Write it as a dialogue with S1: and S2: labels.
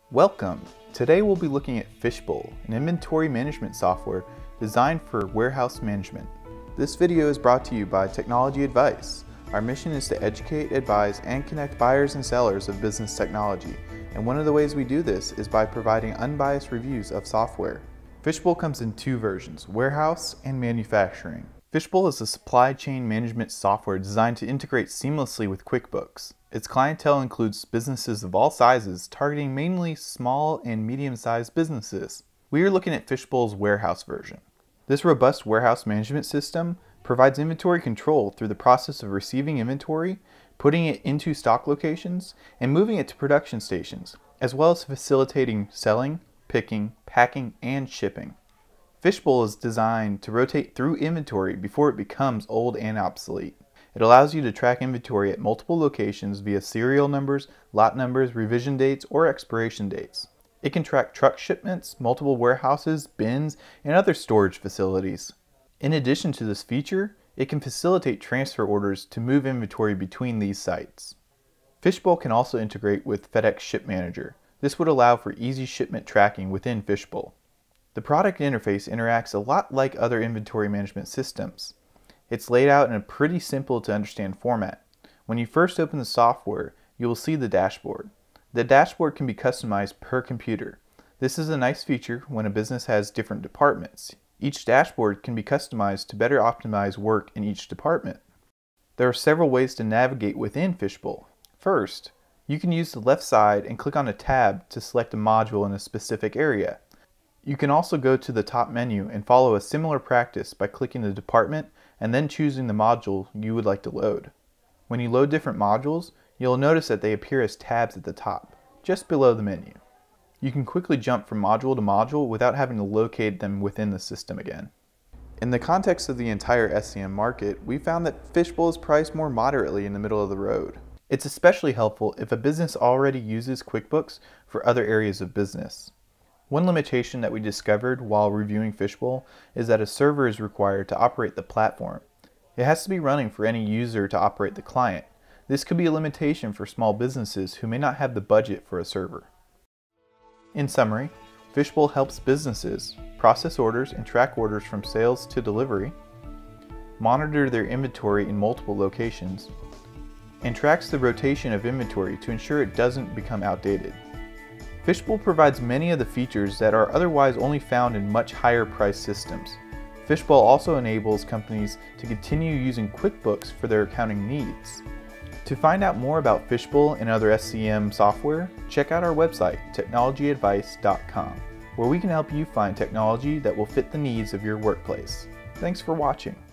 S1: Welcome! Today we'll be looking at Fishbowl, an inventory management software designed for warehouse management. This video is brought to you by TechnologyAdvice. Our mission is to educate, advise, and connect buyers and sellers of business technology, and one of the ways we do this is by providing unbiased reviews of software. Fishbowl comes in two versions, warehouse and manufacturing. Fishbowl is a supply chain management software designed to integrate seamlessly with QuickBooks. Its clientele includes businesses of all sizes, targeting mainly small and medium-sized businesses. We are looking at Fishbowl's warehouse version. This robust warehouse management system provides inventory control through the process of receiving inventory, putting it into stock locations, and moving it to production stations, as well as facilitating selling, picking, packing, and shipping. Fishbowl is designed to rotate through inventory before it becomes old and obsolete. It allows you to track inventory at multiple locations via serial numbers, lot numbers, revision dates, or expiration dates. It can track truck shipments, multiple warehouses, bins, and other storage facilities. In addition to this feature, it can facilitate transfer orders to move inventory between these sites. Fishbowl can also integrate with FedEx Ship Manager. This would allow for easy shipment tracking within Fishbowl. The product interface interacts a lot like other inventory management systems. It's laid out in a pretty simple to understand format. When you first open the software, you will see the dashboard. The dashboard can be customized per computer. This is a nice feature when a business has different departments. Each dashboard can be customized to better optimize work in each department. There are several ways to navigate within Fishbowl. First, you can use the left side and click on a tab to select a module in a specific area. You can also go to the top menu and follow a similar practice by clicking the department and then choosing the module you would like to load. When you load different modules, you'll notice that they appear as tabs at the top, just below the menu. You can quickly jump from module to module without having to locate them within the system again. In the context of the entire SCM market, we found that Fishbowl is priced more moderately in the middle of the road. It's especially helpful if a business already uses QuickBooks for other areas of business. One limitation that we discovered while reviewing Fishbowl is that a server is required to operate the platform. It has to be running for any user to operate the client. This could be a limitation for small businesses who may not have the budget for a server. In summary, Fishbowl helps businesses process orders and track orders from sales to delivery, monitor their inventory in multiple locations, and tracks the rotation of inventory to ensure it doesn't become outdated. Fishbowl provides many of the features that are otherwise only found in much higher priced systems. Fishbowl also enables companies to continue using QuickBooks for their accounting needs. To find out more about Fishbowl and other SCM software, check out our website, TechnologyAdvice.com, where we can help you find technology that will fit the needs of your workplace. Thanks for watching.